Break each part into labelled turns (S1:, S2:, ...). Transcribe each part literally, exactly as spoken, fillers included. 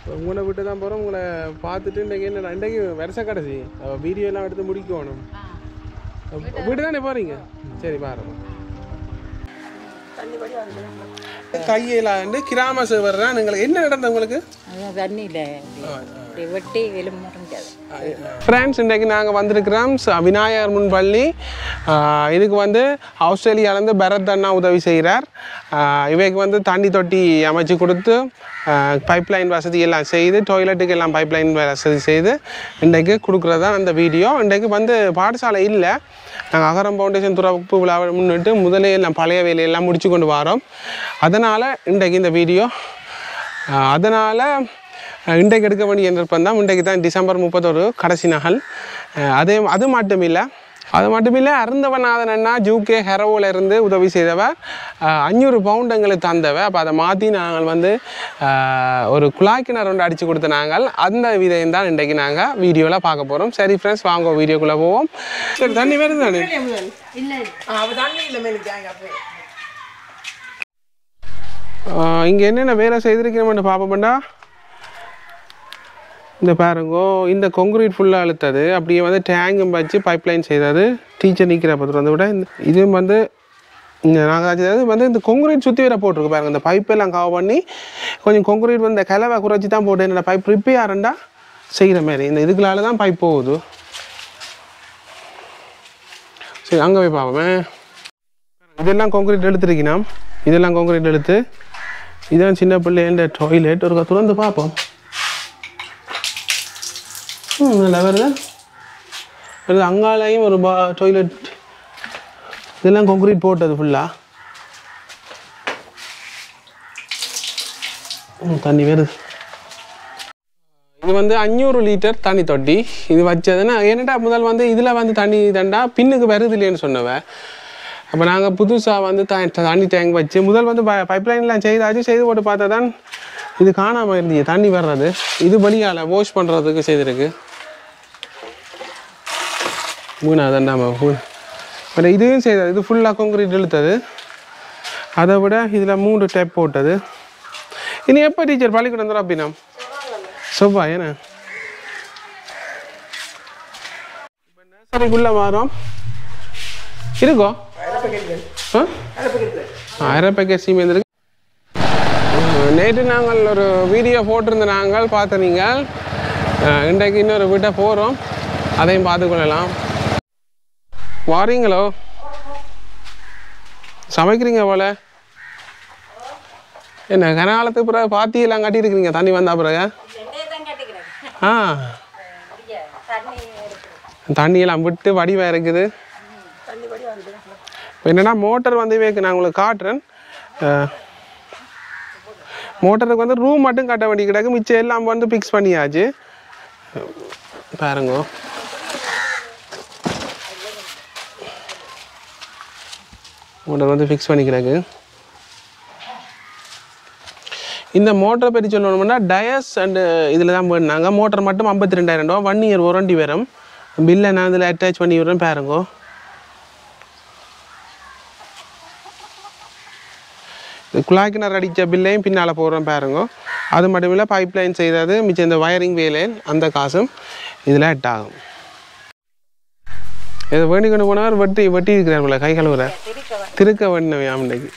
S1: உங்களை விட்டு தான் போகிறோம். உங்களை பார்த்துட்டு இன்றைக்கி என்ன இன்றைக்கி வருஷ கடைசி வீடியோ எல்லாம் எடுத்து முடிக்கணும். வீட்டு தானே போகிறீங்க? சரி பாருங்க. கையில் வந்து கிராம சேவர் தான். நீங்கள் என்ன நடந்தது உங்களுக்கு?
S2: தண்ணியில் வெட்டி எலும்பு முடிஞ்சாது.
S1: ஃப்ரெண்ட்ஸ், இன்றைக்கி நாங்கள் வந்திருக்கிறோம் விநாயகர் முன் பள்ளி. இதுக்கு வந்து ஆஸ்திரேலியாவிலேருந்து பரத் அண்ணா உதவி செய்கிறார். இவைக்கு வந்து தண்ணி தொட்டி அமைச்சு கொடுத்து பைப்லைன் வசதி எல்லாம் செய்து டாய்லெட்டுக்கு எல்லாம் பைப்லைன் வசதி செய்து இன்றைக்கு கொடுக்குறது தான் அந்த வீடியோ. இன்றைக்கு வந்து பாடசாலை இல்லை. நாங்கள் அகரம் ஃபவுண்டேஷன் துறப்பு விழாவை முன்னிட்டு முதலே எல்லாம் பழைய வேலையெல்லாம் முடிச்சு கொண்டு வரோம். அதனால் இன்றைக்கு இந்த வீடியோ. அதனால் இன்றைக்கு எடுக்க வேண்டிய விருப்பம் தான். இன்றைக்கு தான் டிசம்பர் முப்பத்தொரு கடைசி நாள். அதே அது மட்டும் இல்லை அது மட்டும் இல்லை அருந்தவநாதன் அண்ணா ஜூகே ஹெரோவில் இருந்து உதவி செய்தவர் அஞ்சூறு பவுண்ட் எங்களுக்கு தந்தவர். அப்போ அதை மாற்றி நாங்கள் வந்து ஒரு குழாய் கிணறு ஒன்று அடித்து கொடுத்த நாங்கள் அந்த விதையும் தான் இன்றைக்கு நாங்கள் வீடியோவில் பார்க்க போகிறோம். சரி ஃப்ரெண்ட்ஸ், வாங்க வீடியோக்குள்ளே போவோம். சரி, தண்ணி வருது தானே? இங்கே என்னென்ன வேலை செய்திருக்கிறோம்னு பார்ப்போம்டா. இந்த பாருங்கோ, இந்த கொங்க்ரீட் ஃபுல்லாக அழுத்தது. அப்படியே வந்து டேங்கும் வச்சு பைப்லைன் செய்தது. டீச்சர் நிற்கிற பத்திரம் வந்து விட இது வந்து இங்கே நாங்கள் வந்து இந்த கொங்க்ரீட் சுற்றி வர போட்டிருக்கு பாருங்கள். இந்த பைப்பெல்லாம் கவர் பண்ணி கொஞ்சம் கொங்க்ரீட் வந்து இந்த கிளவை குறைச்சி தான் போட்டு என்னோட பைப் ரிப்பேர்ண்டா செய்கிற மாதிரி. இந்த இதுக்குள்ளால தான் பைப் போகுது. சரி, அங்கே போய் பார்ப்போமே. இதெல்லாம் கொங்க்ரீட் எடுத்துருக்கணும். இதெல்லாம் கொங்க்ரீட் எடுத்து இதான் சின்ன பிள்ளைன்ற டாய்லெட் ஒரு திறந்து பார்ப்போம். ம் நல்லா வருது வருது அங்காலையும் ஒரு பா டாய்லெட். இதெல்லாம் கொங்க்ரீட் போட்டது ஃபுல்லாக. ம் தண்ணி வருது. இது வந்து அஞ்சூறு லிட்டர் தண்ணி தொட்டி இது வச்சதுன்னா என்னடா முதல் வந்து இதில் வந்து தண்ணி தண்டா பின்னுக்கு வருது இல்லைன்னு சொன்னவன். அப்போ நாங்கள் புதுசாக வந்து த தண்ணி டேங்க் வச்சு முதல் வந்து ப பைப்லைன்லாம் செய்தாச்சு. செய்து போட்டு பார்த்தா தான் இது காணாமல் இருந்துச்சு தண்ணி வர்றது. இது வழியால் வாஷ் பண்ணுறதுக்கு செய்திருக்கு. மூணா தண்டாம பட் இதையும் செய்தது. இது ஃபுல்லாக கொங்க்ரீட் இழுத்தது. அதை விட இதில் மூன்று டேப் போட்டது. இனி எப்போ டீச்சர் பள்ளிக்கூடம் வந்துடும் அப்படின்னா? செவ்வாய் ஏன்னா இப்போ நர்சரிக்குள்ளே வரோம் இருக்கோ அரை பேக்கெட் சீமை இருந்திருக்கு. நேற்று நாங்கள் ஒரு வீடியோ போட்டிருந்த நாங்கள் பார்த்த நீங்கள் இன்றைக்கு இன்னொரு வீட்டை போகிறோம். அதையும் பார்த்துக்கொள்ளலாம். வாரீங்களோ? சமைக்கிறீங்க போல. என்ன கனகாலத்துக்கு பிறகு பாத்தியெல்லாம் கட்டியிருக்கிறீங்க தண்ணி வந்தா பிறகு? ஆ தண்ணியெல்லாம் விட்டு வடிவாக இருக்குது. என்னென்னா மோட்டர் வந்து வைக்க நான் உங்களுக்கு காட்டுறேன். மோட்டருக்கு வந்து ரூம் மட்டும் கட்ட வேண்டி கிடக்கு. மிச்சம் எல்லாம் வந்து ஃபிக்ஸ் பண்ணியாச்சு. பாருங்க, மோட்டர் வந்து ஃபிக்ஸ் பண்ணி கிடக்கு. இந்த மோட்டரை பற்றி சொல்லணும்னா டயஸ் அண்டு இதில் தான் போயிருந்தாங்க. மோட்டர் மட்டும் ஐம்பத்தி ரெண்டாயிரம் ரூபா. ஒன் இயர் வாரண்டி வரும். பில்லை நான் இதில் அட்டாச் பண்ணி விடுறேன். பாருங்கோ, குழாய் கிணறு அடித்த பில்லையும் பின்னால் போடுறேன் பாருங்கோ. அது மட்டும் இல்லை பைப்லைன் செய்தது மிச்சம் இந்த வயரிங் வேலையில் அந்த காசும் இதில் அட் ஆகும். இதை வேண்டி கொண்டு போனவர் வெட்டி வெட்டி இருக்கிறார்கள கை கழுவுற திருக்க வேண்டினவை ஆமண்டைக்கு.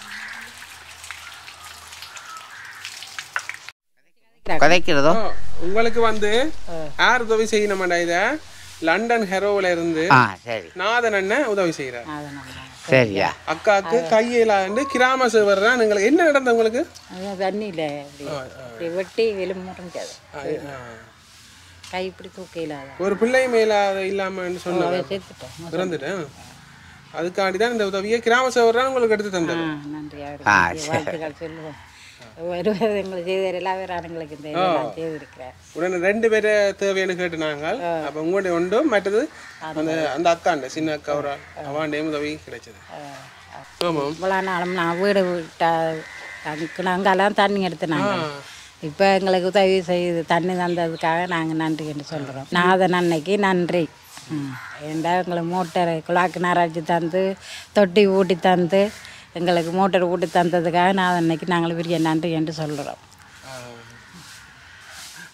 S3: கதைக்கிறதோ
S1: உங்களுக்கு வந்து யார் உதவி செய்யணுமாண்டா? இதை லண்டன் ஹெரோவில் இருந்து நாதன் அண்ணன் உதவி செய்கிறார்.
S3: சரியா
S1: அக்காவுக்கு கையிலாண்டு கிராம சேவர் தான். உங்களுக்கு என்ன நடந்தது? உங்களுக்கு
S2: தண்ணியில் வெட்டி எலும்பு முடிஞ்சாது. கை இப்படி தூக்க இல்லாத
S1: ஒரு பிள்ளை மேலாத இல்லாமன்னு சொன்ன இறந்துட்டேன். அதுக்காண்டி தான் இந்த உதவியை கிராம சேவர் தான் உங்களுக்கு எடுத்து தந்தேன்.
S2: நன்றி, வாழ்த்துக்கள் சொல்லுவோம். வருவது எங்களுக்கு செய்த எல்லா பேரானுங்களுக்கு இந்த செய்திருக்கிறேன். உடனே
S1: ரெண்டு பேரை தேவையான கேட்டு நாங்கள் அப்போ உங்களுடைய உண்டு மற்றது அந்த அந்த அக்காண்ட சின்ன அக்கா ஒரு அவாண்டையும் உதவி கிடைச்சது. ஆமாம்,
S2: இவ்வளோ நாளும் நான் வீடு விட்டா நாங்கெல்லாம் தண்ணி எடுத்துனாங்க. இப்போ எங்களுக்கு உதவி செய்து தண்ணி தந்ததுக்காக நாங்கள் நன்றி என்று சொல்கிறோம். நாதன் அன்னைக்கு நன்றி. ஏண்டா எங்களுக்கு மோட்டர் குழாக்கு நராட்சி தந்து தொட்டி ஊட்டி தந்து எங்களுக்கு மோட்டர் ஊட்டி தந்ததுக்காக நாதன் அன்னைக்கு நாங்கள் பெரிய நன்றி என்று சொல்கிறோம்.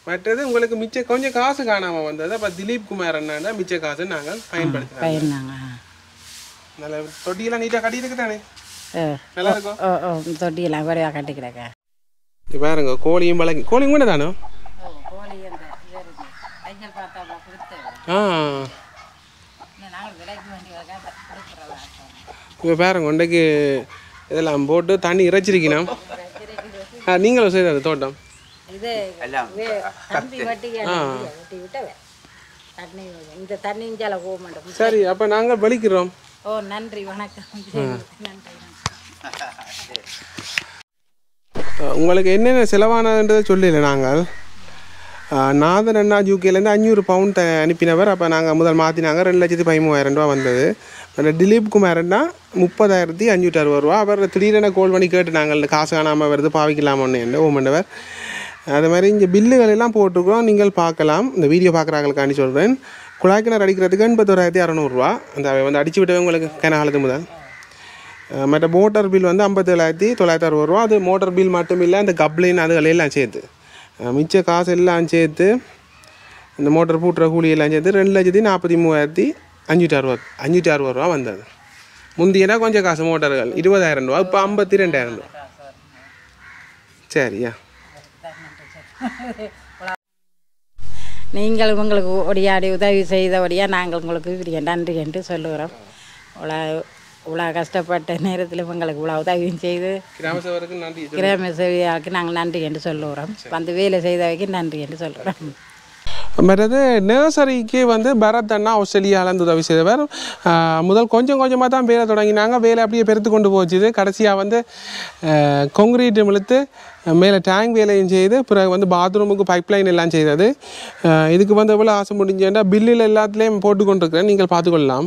S1: மற்றது உங்களுக்கு மிச்ச கொஞ்சம் காசு காணாமல் வந்தது. அப்போ திலீப் குமார் அண்ணா மிச்ச காசு நாங்கள் பயன்படுத்தினோம்.
S2: பயனாங்க
S1: நல்ல தொட்டியெல்லாம் நீட்டாக கட்டியிருக்கு தானே? நல்லா இருக்கும்.
S2: ஓ ஓ தொட்டியெல்லாம் வரையா கட்டிக்கிறேங்க.
S1: இது பாருங்க கோழியும் பழகி கோழியும் கூட தானோ?
S2: கோழி அந்த கைகள் பார்த்தா கொடுத்து
S1: ஆ
S2: நாங்கள் விலைக்கு வேண்டிய
S1: இப்போ பாருங்க இன்றைக்கு இதெல்லாம் போட்டு தண்ணி இறைச்சிருக்கணும். ஆ நீங்களும் செய்தது தோட்டம்
S2: இது தம்பி வட்டி வட்டி விட்டவே தண்ணி இந்த தண்ணி இஞ்சால போக மாட்டோம்.
S1: சரி அப்போ நாங்கள் வலிக்கிறோம்.
S2: ஓ நன்றி வணக்கம். நன்றி.
S1: உங்களுக்கு என்னென்ன செலவானதுன்றதை சொல்லல. நாங்கள் நாதன் அண்ணா யூகேலேருந்து அஞ்சூறு பவுண்ட் அனுப்பினவர். அப்போ நாங்கள் முதல் மாற்றினாங்க ரெண்டு லட்சத்தி பதிமூவாயிரம் ரூபா வந்தது. திலீப் குமார்னா முப்பதாயிரத்தி அஞ்சூற்றி அறுபது ரூபா. அவர் திடீரென கோல் பண்ணி கேட்டு நாங்கள் காசு காணாமல் வருது பாவிக்கலாமோன்னு ஓமண்டவர். அது மாதிரி இங்கே பில்லுகள் எல்லாம் போட்டிருக்கோம், நீங்கள் பார்க்கலாம். இந்த வீடியோ பார்க்குறாங்களுக்காண்டி சொல்கிறேன். குழாய் கிணறு அடிக்கிறதுக்கு எண்பத்தோராயிரத்தி அறநூறுரூவா அந்த வந்து அடிச்சு விட்டவே உங்களுக்கு கிணறு முதல். மற்ற மோட்டர் பில் வந்து ஐம்பத்தேழாயிரத்தி தொள்ளாயிரத்தி அறுபது ரூபா. அது மோட்டர் பில் மட்டும் இல்லை, அந்த கப்ளைன் அதுகளெல்லாம் சேர்த்து மிச்ச காசு எல்லாம் சேர்த்து இந்த மோட்டர் பூட்டுற கூலி எல்லாம் சேர்த்து ரெண்டு லட்சத்தி நாற்பத்தி மூவாயிரத்தி அஞ்சூற்றி அறுபது அஞ்சூற்றி அறுபது ரூபா வந்தது. முந்தியனா கொஞ்சம் காசு மோட்டர்கள் இருபதாயிரம் ரூபா, இப்போ ஐம்பத்தி ரெண்டாயிரம் ரூபா. சரியா
S2: நீங்கள் உங்களுக்கு ஒடியாடி உதவி செய்தபடியாக நாங்கள் உங்களுக்கு பெரிய நன்றி என்று சொல்லுகிறோம். இவ்வளோ இவ்வளோ கஷ்டப்பட்ட நேரத்தில் உங்களுக்கு இவ்வளோ உதவியும் செய்து
S1: கிராம சேவருக்கு நன்றி
S2: கிராம சேவையாருக்கு நாங்கள் நன்றி என்று சொல்லுகிறோம். வந்து வேலை செய்தவைக்கு நன்றி என்று சொல்கிறோம்.
S1: மற்றது நர்சரிக்கு வந்து பரத் அண்ணா ஆஸ்திரேலியாவிலேருந்து உதவி செய்தவர். முதல் கொஞ்சம் கொஞ்சமாக தான் வேலை தொடங்கினாங்க. வேலை அப்படியே பெருத்து கொண்டு போச்சுது. கடைசியாக வந்து கொங்கிரீட் இழுத்து மேலே டேங்க் வேலையும் செய்து பிறகு வந்து பாத்ரூமுக்கு பைப்லைன் எல்லாம் செய்தது. இதுக்கு வந்து எவ்வளோ ஆசை முடிஞ்சேன்னா பில்லில் எல்லாத்துலேயும் போட்டு கொண்டிருக்கிறேன், நீங்கள் பார்த்துக்கொள்ளலாம்.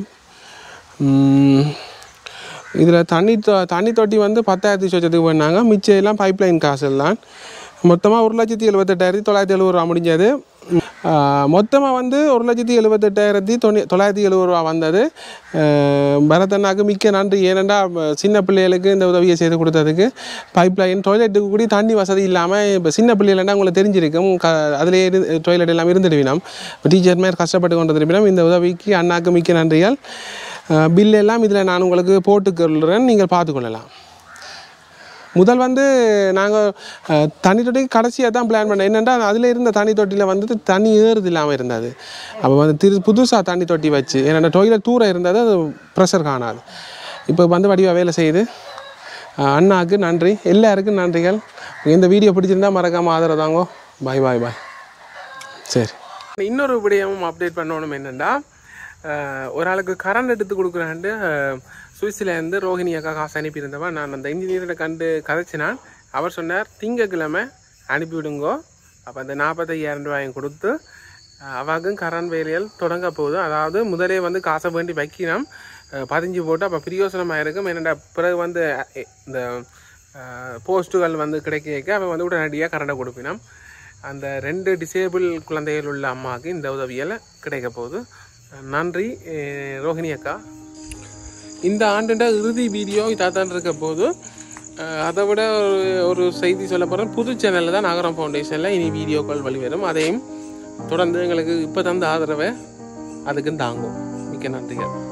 S1: இதில் தண்ணி தண்ணி தொட்டி வந்து பத்தாயிரத்தி சொச்சத்துக்கு பண்ணாங்க. மிச்சம் எல்லாம் பைப்லைன் காசு எல்லாம் மொத்தமாக ஒரு லட்சத்தி எழுபத்தெட்டாயிரத்தி தொள்ளாயிரத்தி எழுபது ரூபா முடிஞ்சது. மொத்தமாக வந்து ஒரு லட்சத்தி எழுபத்தெட்டாயிரத்தி தொண்ணூ தொள்ளாயிரத்தி எழுபது ரூபா வந்தது. பரதண்ணாக்கு மிக்க நன்றி. ஏனெண்டா சின்ன பிள்ளைகளுக்கு இந்த உதவியை செய்து கொடுத்ததுக்கு. பைப்லைன் டாய்லெட்டுக்கு கூட தண்ணி வசதி இல்லாமல் இப்போ சின்ன பிள்ளைகள்னா உங்களுக்கு தெரிஞ்சிருக்கும், க அதிலே இரு டாய்லெட் எல்லாம் இருந்துடுவினோம். டீச்சர் மாதிரி கஷ்டப்பட்டு கொண்டு திருப்பினோம். இந்த உதவிக்கு அண்ணாக்கு மிக்க நன்றிகள். பில் எல்லாம் இதில் நான் உங்களுக்கு போட்டுக்கொள்கிறேன், நீங்கள் பார்த்துக்கொள்ளலாம். முதல் வந்து நாங்கள் தண்ணி தொட்டிக்கு கடைசியாக தான் பிளான் பண்ணேன். என்னென்னா அதில் இருந்த தண்ணி தொட்டியில் வந்து தண்ணி ஏறுது இல்லாமல் இருந்தது. அப்போ வந்து திரு புதுசாக தண்ணி தொட்டி வச்சு என்னென்ன டொய்லெட் தூரம் இருந்தது, அது ப்ரெஷர் காணாது. இப்போ வந்து வடிவாக வேலை செய்யுது. அண்ணாவுக்கு நன்றி, எல்லாருக்கும் நன்றிகள். இந்த வீடியோ பிடிச்சிருந்தா மறக்காமல் ஆதரவு தாங்கோ. பாய் பாய் பாய். சரி, இன்னொரு விடயமும் அப்டேட் பண்ணணும். என்னென்னா ஒரு ஆளுக்கு கரண்ட் எடுத்து கொடுக்குறான்ட்டு சுவிஸ்லேருந்து ரோஹிணி அக்கா காசு அனுப்பியிருந்தவா. நான் அந்த இன்ஜினியரை கண்டு கதைச்சினான். அவர் சொன்னார் திங்கக்கிழமை அனுப்பிவிடுங்கோ. அப்போ அந்த நாற்பத்தையாயிரம் ரூபாயும் கொடுத்து அவாக்கும் கரண்ட் வேலைகள் தொடங்க போகுது. அதாவது முதலே வந்து காசை வேண்டி வைக்கணும், பதிஞ்சு போட்டு அப்போ பிரியோசனமாக இருக்கும். என்னென்னா பிறகு வந்து இந்த போஸ்ட்டுகள் வந்து கிடைக்க அவன் வந்து உடனடியாக கரண்டை கொடுப்பினோம். அந்த ரெண்டு டிசேபிள் குழந்தைகள் உள்ள அம்மாவுக்கு இந்த உதவியால் கிடைக்க போகுது. நன்றி ரோஹிணி அக்கா. இந்த ஆண்டுட இறுதி வீடியோ இதாக தான் இருக்க போது. அதை விட ஒரு ஒரு செய்தி சொல்ல போகிறேன். புது சேனலில் தான் நகரம் ஃபவுண்டேஷனில் இனி வீடியோக்கள் வெளிவரும். அதையும் தொடர்ந்து எங்களுக்கு இப்போ தந்த ஆதரவை அதுக்கும் தாங்கும். மிக்க நன்றிகள்.